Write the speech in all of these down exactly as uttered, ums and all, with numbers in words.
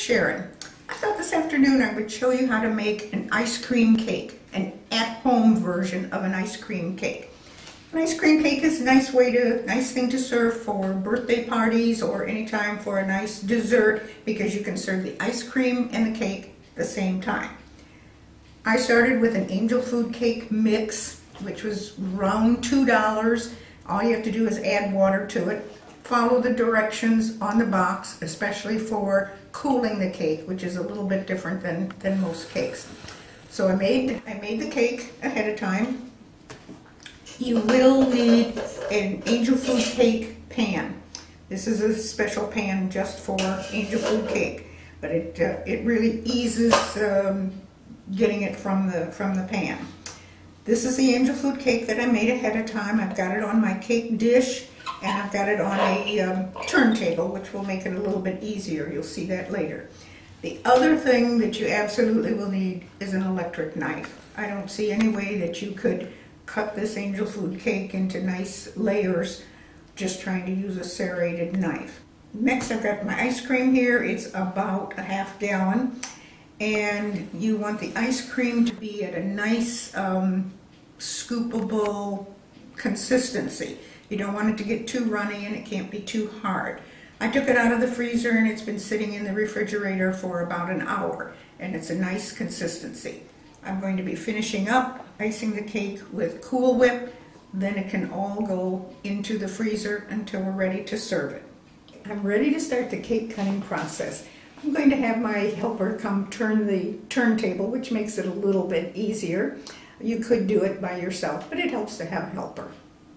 Sharon. I thought this afternoon I would show you how to make an ice cream cake, an at-home version of an ice cream cake. An ice cream cake is a nice way to, nice thing to serve for birthday parties or anytime for a nice dessert, because you can serve the ice cream and the cake at the same time. I started with an Angel Food cake mix, which was around two dollars. All you have to do is add water to it. Follow the directions on the box, especially for cooling the cake, which is a little bit different than, than most cakes. So I made, I made the cake ahead of time. You will need an Angel Food cake pan. This is a special pan just for Angel Food cake, but it, uh, it really eases um, getting it from the, from the pan. This is the Angel Food cake that I made ahead of time. I've got it on my cake dish, and I've got it on a um, turntable, which will make it a little bit easier. You'll see that later. The other thing that you absolutely will need is an electric knife. I don't see any way that you could cut this Angel Food cake into nice layers just trying to use a serrated knife. Next, I've got my ice cream here. It's about a half gallon. And you want the ice cream to be at a nice um, scoopable consistency. You don't want it to get too runny, and it can't be too hard. I took it out of the freezer and it's been sitting in the refrigerator for about an hour, and it's a nice consistency. I'm going to be finishing up icing the cake with Cool Whip, then it can all go into the freezer until we're ready to serve it. I'm ready to start the cake cutting process. I'm going to have my helper come turn the turntable, which makes it a little bit easier. You could do it by yourself, but it helps to have a helper.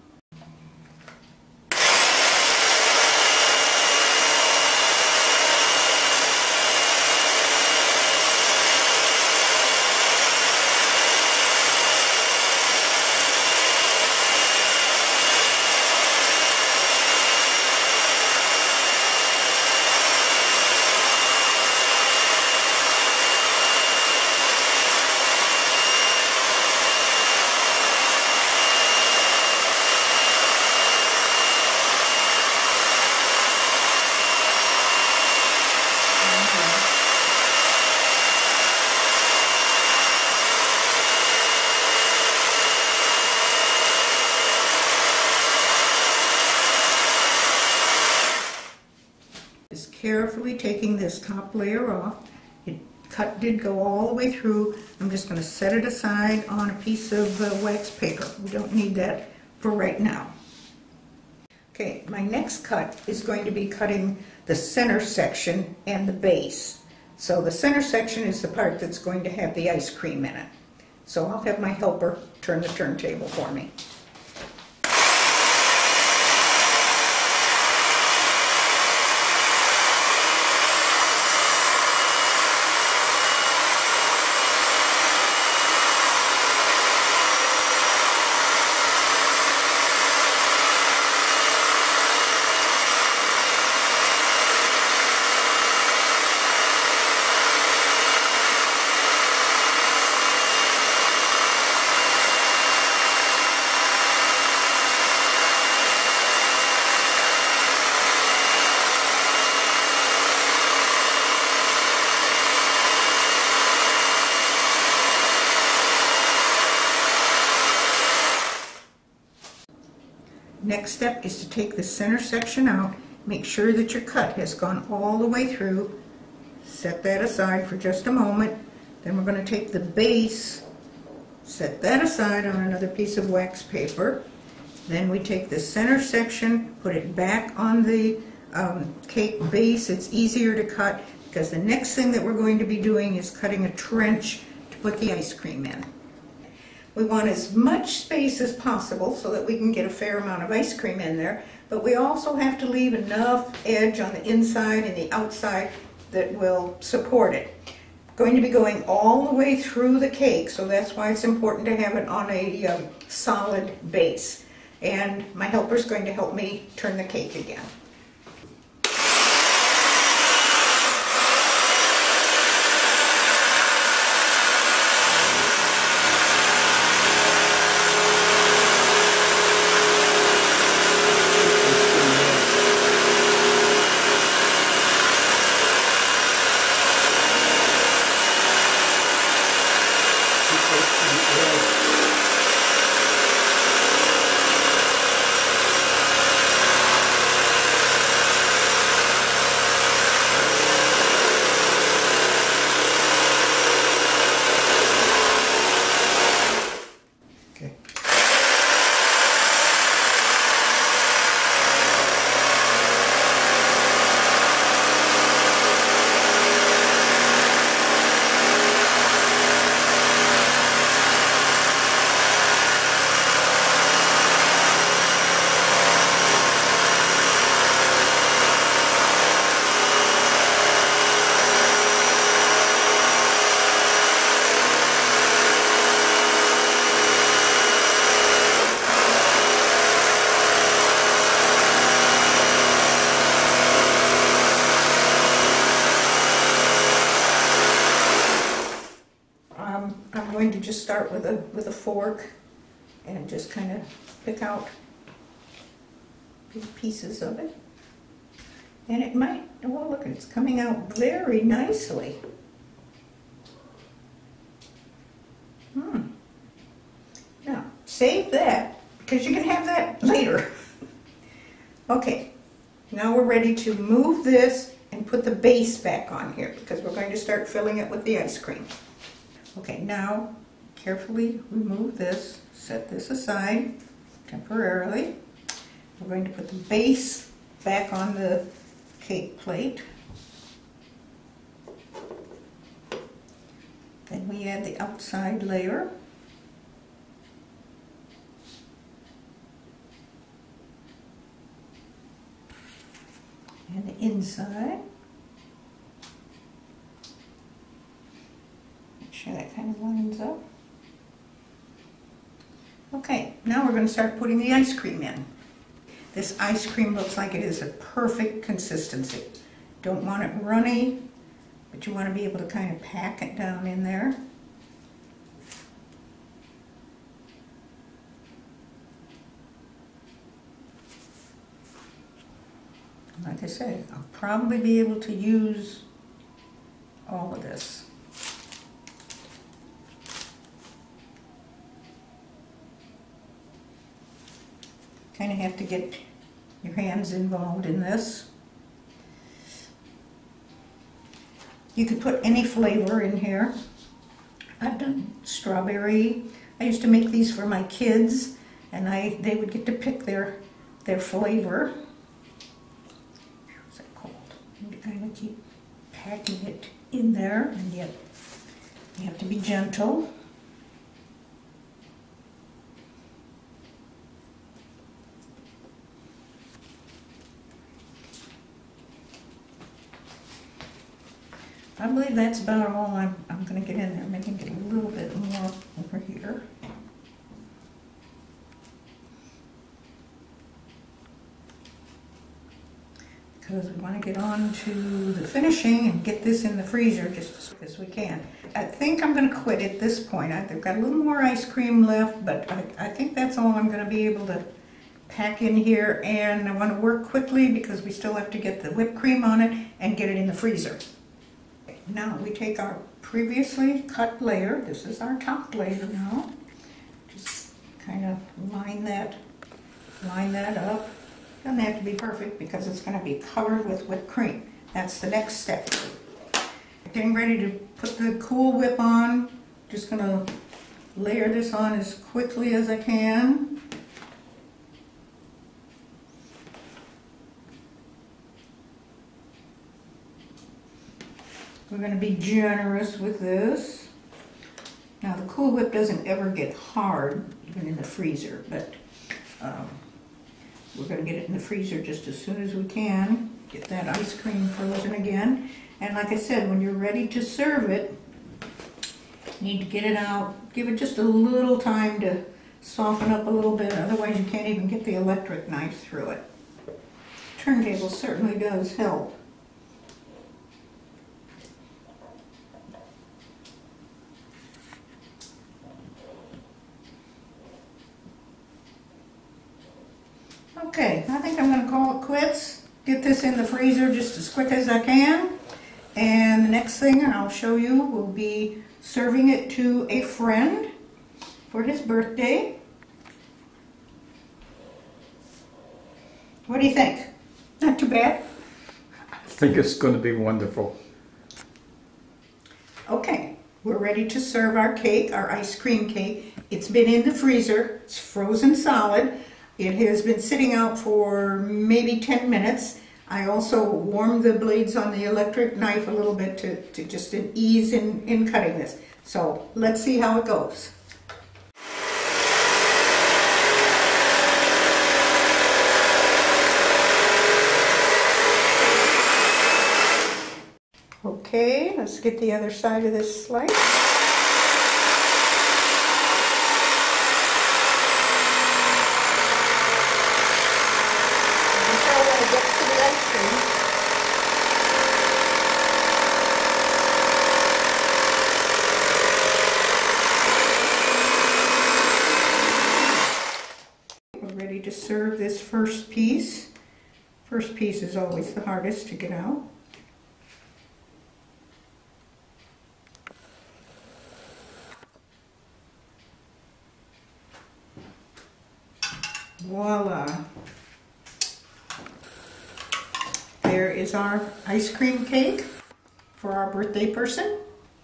Just carefully taking this top layer off. It cut did go all the way through. I'm just going to set it aside on a piece of uh, wax paper. We don't need that for right now. Okay, my next cut is going to be cutting the center section and the base. So the center section is the part that's going to have the ice cream in it. So I'll have my helper turn the turntable for me. Next step is to take the center section out. Make sure that your cut has gone all the way through. Set that aside for just a moment. Then we're going to take the base, set that aside on another piece of wax paper. Then we take the center section, put it back on the um, cake base. It's easier to cut because the next thing that we're going to be doing is cutting a trench to put the ice cream in. We want as much space as possible so that we can get a fair amount of ice cream in there, but we also have to leave enough edge on the inside and the outside that will support it. Going to be going all the way through the cake, so that's why it's important to have it on a um, solid base. And my helper's going to help me turn the cake again. to just start with a with a fork and just kind of pick out big pieces of it. And it might, oh look, it's coming out very nicely. Hmm. Now, save that, because you can have that later. Okay, now we're ready to move this and put the base back on here, because we're going to start filling it with the ice cream. Okay, now carefully remove this, set this aside temporarily. We're going to put the base back on the cake plate. Then we add the outside layer. And the inside. Make sure that kind of lines up. Okay, now we're going to start putting the ice cream in. This ice cream looks like it is a perfect consistency. Don't want it runny, but you want to be able to kind of pack it down in there. Like I said, I'll probably be able to use all of this. Kind of have to get your hands involved in this. You could put any flavor in here. I've done strawberry. I used to make these for my kids, and I they would get to pick their their flavor. What's that called? You kind of keep packing it in there, and yet you have to be gentle. I believe that's about all I'm, I'm going to get in there. Maybe get a little bit more over here. Because we want to get on to the finishing and get this in the freezer just as quick as we can. I think I'm going to quit at this point. I've got a little more ice cream left, but I, I think that's all I'm going to be able to pack in here. And I want to work quickly because we still have to get the whipped cream on it and get it in the freezer. Now we take our previously cut layer, this is our top layer now, just kind of line that, line that up. Doesn't have to be perfect because it's going to be covered with whipped cream. That's the next step. Getting ready to put the Cool Whip on, just going to layer this on as quickly as I can. We're going to be generous with this. Now the Cool Whip doesn't ever get hard, even in the freezer, but um, we're going to get it in the freezer just as soon as we can. Get that ice cream frozen again. And like I said, when you're ready to serve it, you need to get it out. Give it just a little time to soften up a little bit, otherwise you can't even get the electric knife through it. Turntable certainly does help. Okay, I think I'm going to call it quits. Get this in the freezer just as quick as I can. And the next thing I'll show you will be serving it to a friend for his birthday. What do you think? Not too bad? I think it's going to be wonderful. Okay, we're ready to serve our cake, our ice cream cake. It's been in the freezer. It's frozen solid. It has been sitting out for maybe ten minutes. I also warmed the blades on the electric knife a little bit to, to just an ease in, in cutting this. So let's see how it goes. Okay, let's get the other side of this slice. serve this first piece. First piece is always the hardest to get out. Voila! There is our ice cream cake for our birthday person.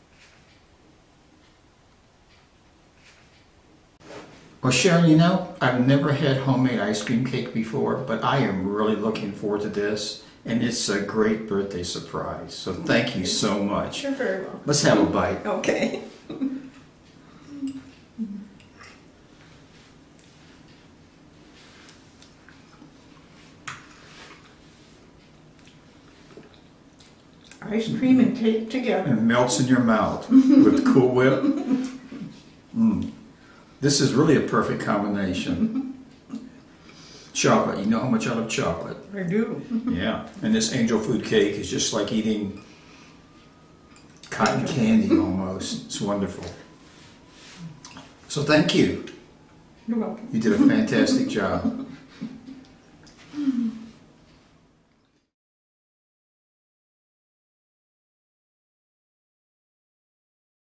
Well, Sharon, you know, I've never had homemade ice cream cake before, but I am really looking forward to this, and it's a great birthday surprise. So thank you so much. You're very welcome. Let's have a bite. Okay. Ice cream and cake together. And it melts in your mouth with Cool Whip. Mm. This is really a perfect combination. Chocolate, you know how much I love chocolate. I do. Yeah, and this angel food cake is just like eating cotton candy almost. It's wonderful. So thank you. You're welcome. You did a fantastic job.